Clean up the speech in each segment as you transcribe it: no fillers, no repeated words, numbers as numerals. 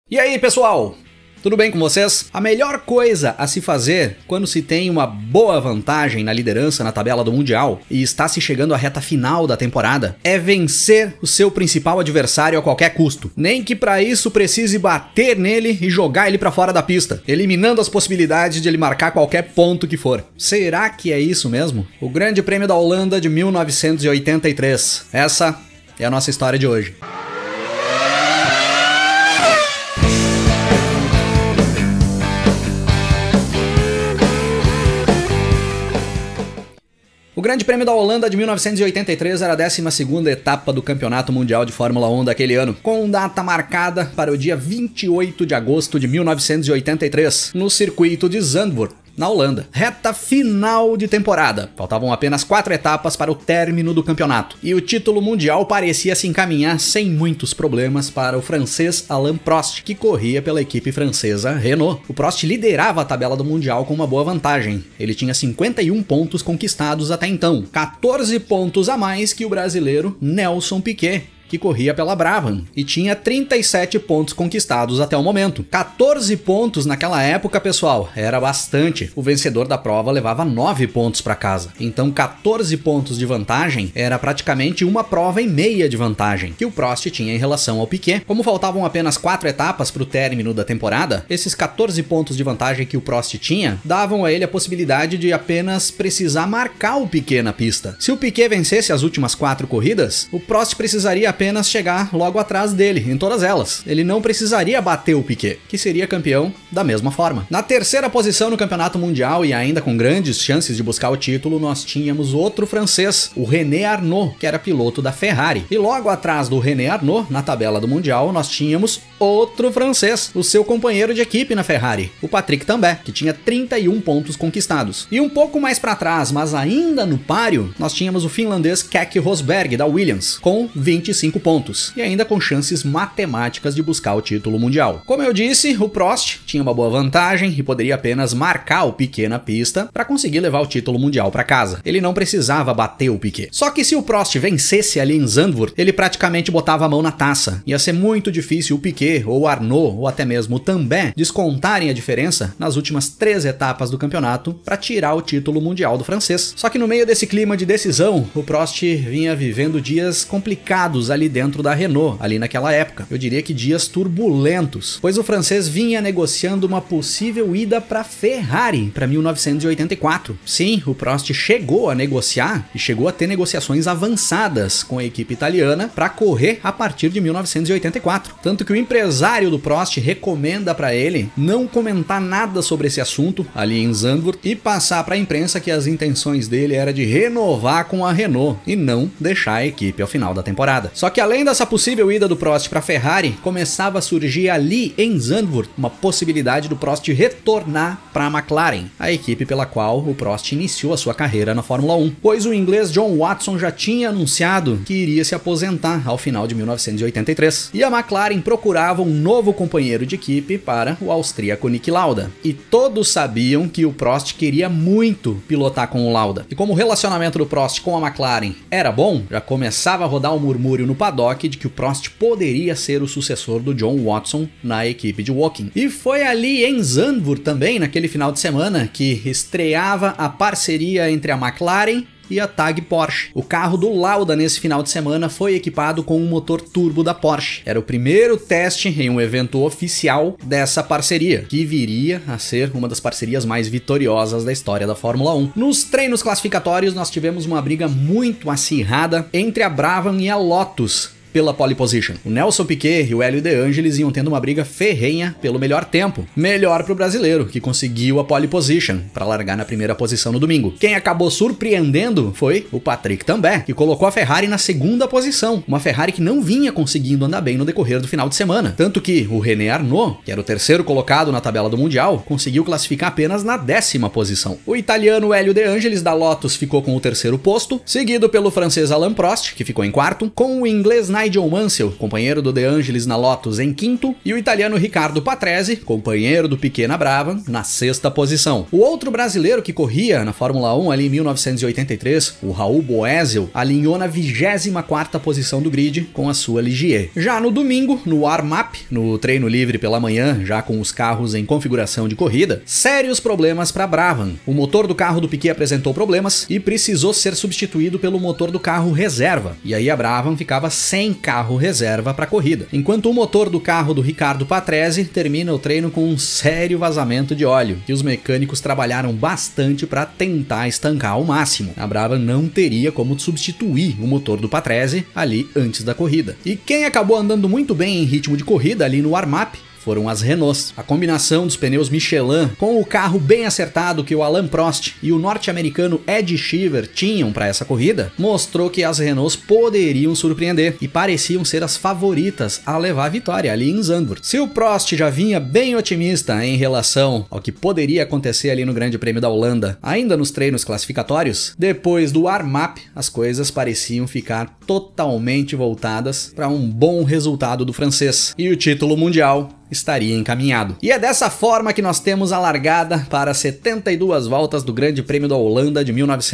E aí, pessoal? Tudo bem com vocês? A melhor coisa a se fazer quando se tem uma boa vantagem na liderança na tabela do Mundial e está se chegando à reta final da temporada é vencer o seu principal adversário a qualquer custo. Nem que para isso precise bater nele e jogar ele para fora da pista, eliminando as possibilidades de ele marcar qualquer ponto que for. Será que é isso mesmo? O Grande Prêmio da Holanda de 1983. Essa é a nossa história de hoje. O Grande Prêmio da Holanda de 1983 era a 12ª etapa do Campeonato Mundial de Fórmula 1 daquele ano, com data marcada para o dia 28 de agosto de 1983, no circuito de Zandvoort, na Holanda. Reta final de temporada. Faltavam apenas 4 etapas para o término do campeonato. E o título mundial parecia se encaminhar sem muitos problemas para o francês Alain Prost, que corria pela equipe francesa Renault. O Prost liderava a tabela do mundial com uma boa vantagem. Ele tinha 51 pontos conquistados até então, 14 pontos a mais que o brasileiro Nelson Piquet, que corria pela Brabham, e tinha 37 pontos conquistados até o momento. 14 pontos naquela época, pessoal, era bastante. O vencedor da prova levava 9 pontos para casa. Então 14 pontos de vantagem era praticamente uma prova e meia de vantagem que o Prost tinha em relação ao Piquet. Como faltavam apenas 4 etapas para o término da temporada, esses 14 pontos de vantagem que o Prost tinha davam a ele a possibilidade de apenas precisar marcar o Piquet na pista. Se o Piquet vencesse as últimas 4 corridas, o Prost precisaria apenas chegar logo atrás dele, em todas elas. Ele não precisaria bater o Piquet, que seria campeão da mesma forma. Na terceira posição no Campeonato Mundial e ainda com grandes chances de buscar o título, nós tínhamos outro francês, o René Arnoux, que era piloto da Ferrari. E logo atrás do René Arnoux, na tabela do Mundial, nós tínhamos outro francês, o seu companheiro de equipe na Ferrari, o Patrick Tambay, que tinha 31 pontos conquistados. E um pouco mais para trás, mas ainda no páreo, nós tínhamos o finlandês Keke Rosberg, da Williams, com 25 pontos, e ainda com chances matemáticas de buscar o título mundial. Como eu disse, o Prost tinha uma boa vantagem e poderia apenas marcar o Piquet na pista para conseguir levar o título mundial para casa. Ele não precisava bater o Piquet. Só que se o Prost vencesse ali em Zandvoort, ele praticamente botava a mão na taça. Ia ser muito difícil o Piquet, ou o Arnoux, ou até mesmo o Tambay descontarem a diferença nas últimas 3 etapas do campeonato para tirar o título mundial do francês. Só que no meio desse clima de decisão, o Prost vinha vivendo dias complicados ali dentro da Renault, ali naquela época. Eu diria que dias turbulentos, pois o francês vinha negociando uma possível ida para Ferrari para 1984. Sim, o Prost chegou a negociar e chegou a ter negociações avançadas com a equipe italiana para correr a partir de 1984. Tanto que o empresário do Prost recomenda para ele não comentar nada sobre esse assunto ali em Zandvoort e passar para a imprensa que as intenções dele era de renovar com a Renault e não deixar a equipe ao final da temporada. Só que além dessa possível ida do Prost para a Ferrari, começava a surgir ali em Zandvoort uma possibilidade do Prost retornar para a McLaren, a equipe pela qual o Prost iniciou a sua carreira na Fórmula 1, pois o inglês John Watson já tinha anunciado que iria se aposentar ao final de 1983, e a McLaren procurava um novo companheiro de equipe para o austríaco Niki Lauda, e todos sabiam que o Prost queria muito pilotar com o Lauda, e como o relacionamento do Prost com a McLaren era bom, já começava a rodar um murmúrio no paddock de que o Prost poderia ser o sucessor do John Watson na equipe de Woking. E foi ali em Zandvoort também, naquele final de semana, que estreava a parceria entre a McLaren e a TAG Porsche. O carro do Lauda nesse final de semana foi equipado com um motor turbo da Porsche. Era o primeiro teste em um evento oficial dessa parceria, que viria a ser uma das parcerias mais vitoriosas da história da Fórmula 1. Nos treinos classificatórios nós tivemos uma briga muito acirrada entre a Brabham e a Lotus pela pole position. O Nelson Piquet e o Hélio De Angelis iam tendo uma briga ferrenha pelo melhor tempo. Melhor para o brasileiro, que conseguiu a pole position para largar na primeira posição no domingo. Quem acabou surpreendendo foi o Patrick Tambay, que colocou a Ferrari na segunda posição. Uma Ferrari que não vinha conseguindo andar bem no decorrer do final de semana. Tanto que o René Arnoux, que era o terceiro colocado na tabela do Mundial, conseguiu classificar apenas na 10ª posição. O italiano Hélio De Angelis da Lotus ficou com o terceiro posto, seguido pelo francês Alain Prost, que ficou em quarto, com o inglês Nigel Mansell, companheiro do De Angelis na Lotus, em quinto, e o italiano Riccardo Patrese, companheiro do Piquet na Brabham, na sexta posição. O outro brasileiro que corria na Fórmula 1 ali em 1983, o Raul Boesel, alinhou na 24ª posição do grid com a sua Ligier. Já no domingo, no warm-up, no treino livre pela manhã, já com os carros em configuração de corrida, sérios problemas para a Brabham. O motor do carro do Piquet apresentou problemas e precisou ser substituído pelo motor do carro reserva. E aí a Brabham ficava sem carro reserva para a corrida. Enquanto o motor do carro do Riccardo Patrese termina o treino com um sério vazamento de óleo, que os mecânicos trabalharam bastante para tentar estancar ao máximo. A Brabham não teria como substituir o motor do Patrese ali antes da corrida. E quem acabou andando muito bem em ritmo de corrida ali no warm-up foram as Renaults. A combinação dos pneus Michelin com o carro bem acertado que o Alain Prost e o norte-americano Ed Sheever tinham para essa corrida mostrou que as Renaults poderiam surpreender e pareciam ser as favoritas a levar a vitória ali em Zandvoort. Se o Prost já vinha bem otimista em relação ao que poderia acontecer ali no Grande Prêmio da Holanda, ainda nos treinos classificatórios, depois do warm-up as coisas pareciam ficar totalmente voltadas para um bom resultado do francês e o título mundial estaria encaminhado. E é dessa forma que nós temos a largada para 72 voltas do Grande Prêmio da Holanda de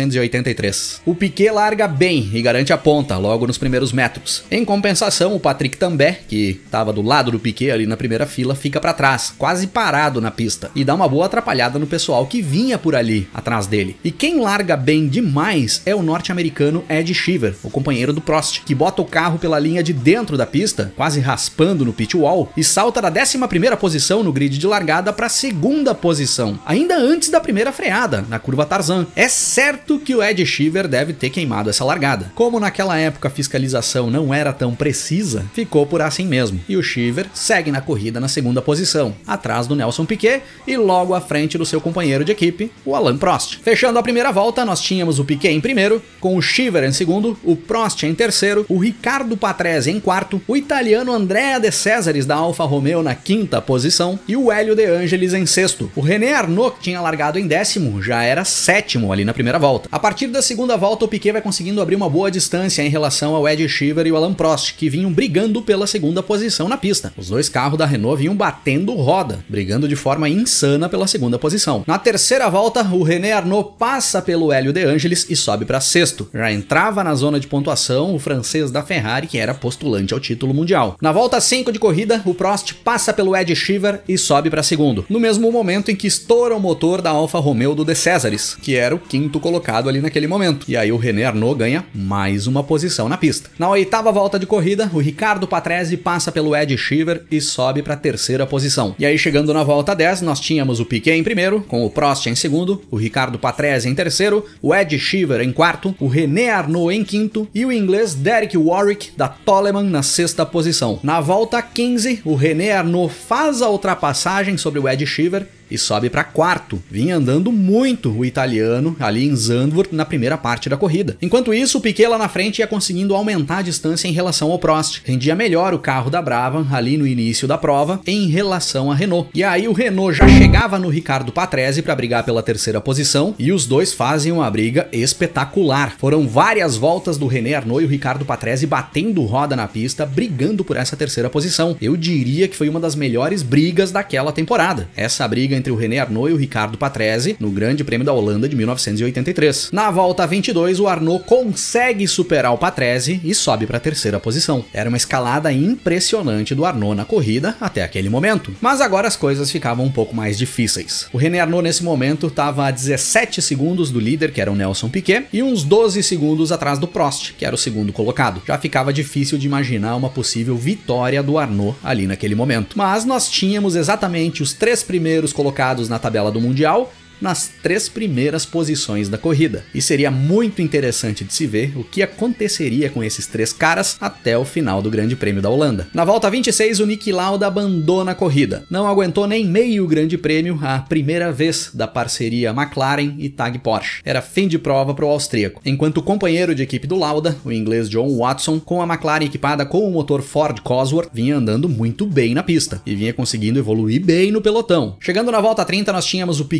1983. O Piquet larga bem e garante a ponta logo nos primeiros metros. Em compensação, o Patrick Tambay, que estava do lado do Piquet ali na primeira fila, fica para trás, quase parado na pista, e dá uma boa atrapalhada no pessoal que vinha por ali atrás dele. E quem larga bem demais é o norte-americano Ed Sheever, o companheiro do Prost, que bota o carro pela linha de dentro da pista, quase raspando no pit wall, e salta da 11ª posição no grid de largada para a 2ª posição, ainda antes da primeira freada, na curva Tarzan. É certo que o Ed Sheever deve ter queimado essa largada. Como naquela época a fiscalização não era tão precisa, ficou por assim mesmo. E o Sheever segue na corrida na 2ª posição, atrás do Nelson Piquet e logo à frente do seu companheiro de equipe, o Alain Prost. Fechando a primeira volta, nós tínhamos o Piquet em primeiro, com o Sheever em segundo, o Prost em terceiro, o Riccardo Patrese em quarto, o italiano Andrea De Cesaris da Alfa Romeo na 5ª posição e o Hélio De Angelis em sexto. O René Arnoux, que tinha largado em 10º, já era 7º ali na primeira volta. A partir da 2ª volta, o Piquet vai conseguindo abrir uma boa distância em relação ao Ed Sheever e o Alain Prost, que vinham brigando pela 2ª posição na pista. Os dois carros da Renault vinham batendo roda, brigando de forma insana pela 2ª posição. Na terceira volta, o René Arnoux passa pelo Hélio De Angelis e sobe para sexto. Já entrava na zona de pontuação o francês da Ferrari, que era postulante ao título mundial. Na volta 5 de corrida, o Prost passa pelo Ed Sheever e sobe para segundo, no mesmo momento em que estoura o motor da Alfa Romeo do De Cesaris, que era o 5º colocado ali naquele momento. E aí o René Arnoux ganha mais uma posição na pista. Na 8ª volta de corrida, o Riccardo Patrese passa pelo Ed Sheever e sobe para a 3ª posição. E aí chegando na volta 10, nós tínhamos o Piquet em primeiro, com o Prost em segundo, o Riccardo Patrese em terceiro, o Ed Sheever em quarto, o René Arnoux em quinto e o inglês Derek Warwick da Toleman na 6ª posição. Na volta 15, o René Arnoux faz a ultrapassagem sobre o Ed Sheever e sobe para quarto. Vinha andando muito o italiano ali em Zandvoort na primeira parte da corrida. Enquanto isso, o Piquet lá na frente ia conseguindo aumentar a distância em relação ao Prost. Rendia melhor o carro da Brabham ali no início da prova em relação à Renault. E aí o Renault já chegava no Riccardo Patrese para brigar pela 3ª posição e os dois fazem uma briga espetacular. Foram várias voltas do René Arnoux e o Riccardo Patrese batendo roda na pista, brigando por essa 3ª posição. Eu diria que foi uma das melhores brigas daquela temporada. Essa briga entre o René Arnoux e o Riccardo Patrese no Grande Prêmio da Holanda de 1983. Na volta 22, o Arnoux consegue superar o Patrese e sobe para a 3ª posição. Era uma escalada impressionante do Arnoux na corrida até aquele momento. Mas agora as coisas ficavam um pouco mais difíceis. O René Arnoux nesse momento estava a 17 segundos do líder, que era o Nelson Piquet, e uns 12 segundos atrás do Prost, que era o 2º colocado. Já ficava difícil de imaginar uma possível vitória do Arnoux ali naquele momento. Mas nós tínhamos exatamente os 3 primeiros colocados na tabela do Mundial nas 3 primeiras posições da corrida. E seria muito interessante de se ver o que aconteceria com esses 3 caras até o final do Grande Prêmio da Holanda. Na volta 26, o Niki Lauda abandona a corrida. Não aguentou nem meio Grande Prêmio, a primeira vez da parceria McLaren e Tag Porsche. Era fim de prova para o austríaco. Enquanto o companheiro de equipe do Lauda, o inglês John Watson, com a McLaren equipada com o motor Ford Cosworth, vinha andando muito bem na pista e vinha conseguindo evoluir bem no pelotão. Chegando na volta 30, nós tínhamos o Piquet em primeiro,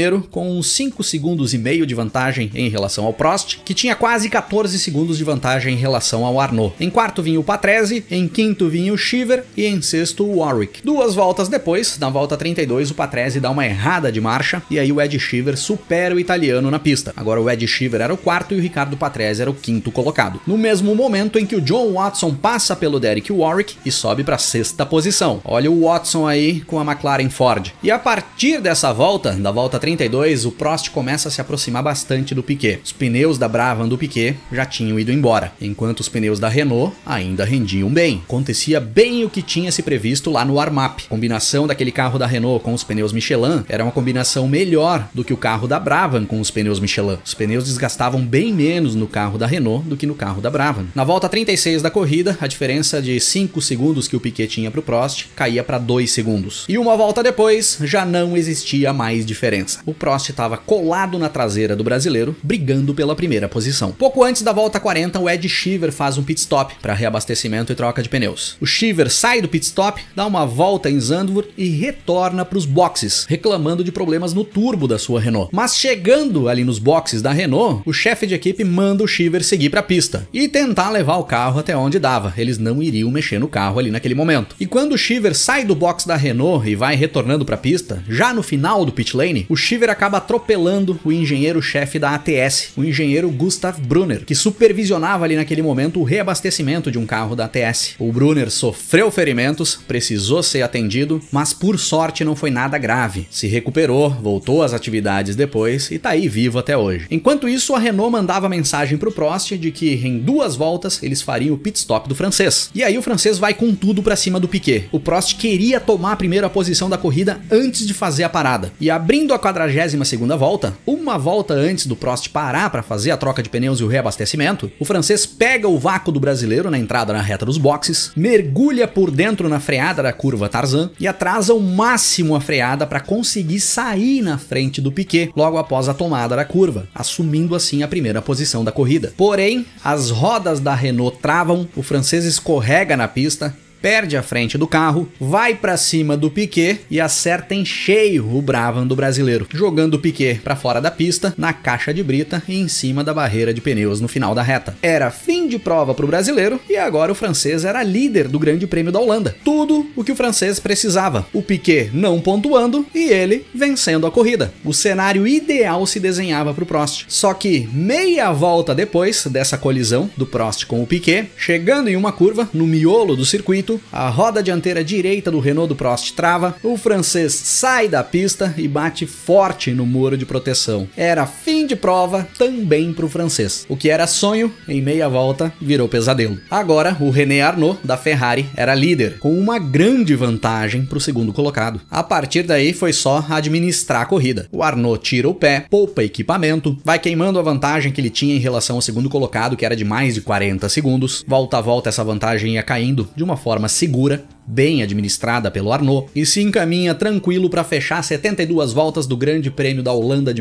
primeiro com uns 5,5 segundos de vantagem em relação ao Prost, que tinha quase 14 segundos de vantagem em relação ao Arnaud. Em quarto vinha o Patrese, em quinto vinha o Cheever e em sexto o Warwick. 2 voltas depois, na volta 32, o Patrese dá uma errada de marcha e aí o Ed Cheever supera o italiano na pista. Agora o Ed Cheever era o quarto e o Ricardo Patrese era o quinto colocado. No mesmo momento em que o John Watson passa pelo Derek Warwick e sobe para a sexta posição. Olha o Watson aí com a McLaren Ford. E a partir dessa volta, da volta 32, o Prost começa a se aproximar bastante do Piquet. Os pneus da Brabham do Piquet já tinham ido embora, enquanto os pneus da Renault ainda rendiam bem. Acontecia bem o que tinha se previsto lá no warm-up. A combinação daquele carro da Renault com os pneus Michelin era uma combinação melhor do que o carro da Brabham com os pneus Michelin. Os pneus desgastavam bem menos no carro da Renault do que no carro da Brabham. Na volta 36 da corrida, a diferença de 5 segundos que o Piquet tinha para o Prost caía para 2 segundos. E uma volta depois, já não existia mais diferença. O Prost estava colado na traseira do brasileiro, brigando pela primeira posição. Pouco antes da volta 40, o Ed Cheever faz um pit stop para reabastecimento e troca de pneus. O Cheever sai do pit stop, dá uma volta em Zandvoort e retorna para os boxes, reclamando de problemas no turbo da sua Renault. Mas chegando ali nos boxes da Renault, o chefe de equipe manda o Cheever seguir para a pista e tentar levar o carro até onde dava. Eles não iriam mexer no carro ali naquele momento. E quando o Cheever sai do box da Renault e vai retornando para a pista, já no final do pit lane, o Cheever acaba atropelando o engenheiro-chefe da ATS, o engenheiro Gustav Brunner, que supervisionava ali naquele momento o reabastecimento de um carro da ATS. O Brunner sofreu ferimentos, precisou ser atendido, mas por sorte não foi nada grave. Se recuperou, voltou às atividades depois e tá aí vivo até hoje. Enquanto isso, a Renault mandava mensagem pro Prost de que em 2 voltas eles fariam o pit stop do francês. E aí o francês vai com tudo pra cima do Piquet. O Prost queria tomar a primeira posição da corrida antes de fazer a parada. E abrindo a 42ª volta, uma volta antes do Prost parar para fazer a troca de pneus e o reabastecimento, o francês pega o vácuo do brasileiro na entrada na reta dos boxes, mergulha por dentro na freada da curva Tarzan e atrasa ao máximo a freada para conseguir sair na frente do Piquet logo após a tomada da curva, assumindo assim a primeira posição da corrida. Porém, as rodas da Renault travam, o francês escorrega na pista, perde a frente do carro, vai pra cima do Piquet e acerta em cheio o Brabham do brasileiro, jogando o Piquet pra fora da pista, na caixa de brita e em cima da barreira de pneus no final da reta. Era fim de prova pro brasileiro e agora o francês era líder do Grande Prêmio da Holanda. Tudo o que o francês precisava. O Piquet não pontuando e ele vencendo a corrida. O cenário ideal se desenhava pro Prost. Só que meia volta depois dessa colisão do Prost com o Piquet, chegando em uma curva no miolo do circuito, a roda dianteira direita do Renault do Prost trava, o francês sai da pista e bate forte no muro de proteção. Era fim de prova também para o francês. O que era sonho, em meia volta, virou pesadelo. Agora, o René Arnoux, da Ferrari, era líder, com uma grande vantagem para o segundo colocado. A partir daí, foi só administrar a corrida. O Arnoux tira o pé, poupa equipamento, vai queimando a vantagem que ele tinha em relação ao segundo colocado, que era de mais de 40 segundos. Volta a volta, essa vantagem ia caindo de uma forma segura, bem administrada pelo Arnoux, e se encaminha tranquilo para fechar 72 voltas do Grande Prêmio da Holanda de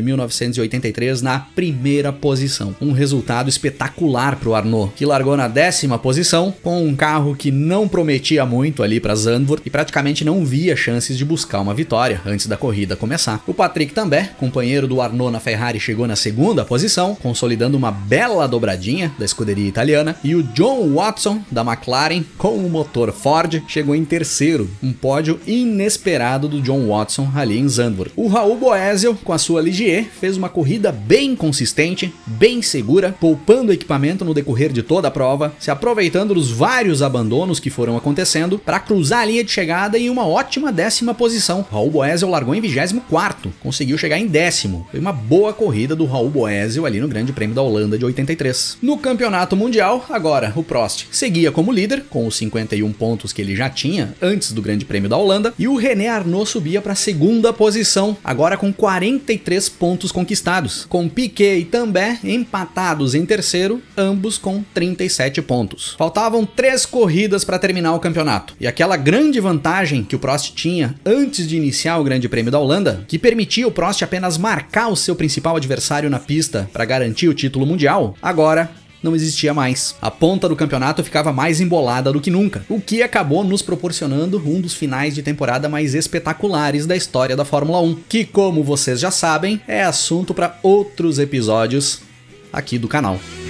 1983 na primeira posição. Um resultado espetacular para o Arnoux, que largou na 10ª posição com um carro que não prometia muito ali para Zandvoort e praticamente não via chances de buscar uma vitória antes da corrida começar. O Patrick Tambay, companheiro do Arnoux na Ferrari, chegou na 2ª posição, consolidando uma bela dobradinha da escuderia italiana, e o John Watson da McLaren com o motor Ford chegou em 3º, um pódio inesperado do John Watson ali em Zandvoort. O Raul Boesel, com a sua Ligier, fez uma corrida bem consistente, bem segura, poupando equipamento no decorrer de toda a prova, se aproveitando dos vários abandonos que foram acontecendo para cruzar a linha de chegada em uma ótima 10ª posição. Raul Boesel largou em 24º, conseguiu chegar em 10º. Foi uma boa corrida do Raul Boesel ali no Grande Prêmio da Holanda de 83. No Campeonato Mundial, agora o Prost seguia como líder, com os 51 pontos que ele já tinha antes do Grande Prêmio da Holanda, e o René Arnoux subia para a 2ª posição, agora com 43 pontos conquistados, com Piquet e Tambay empatados em 3º, ambos com 37 pontos. Faltavam 3 corridas para terminar o campeonato, e aquela grande vantagem que o Prost tinha antes de iniciar o Grande Prêmio da Holanda, que permitia o Prost apenas marcar o seu principal adversário na pista para garantir o título mundial, agora não existia mais. A ponta do campeonato ficava mais embolada do que nunca, o que acabou nos proporcionando um dos finais de temporada mais espetaculares da história da Fórmula 1, que, como vocês já sabem, é assunto para outros episódios aqui do canal.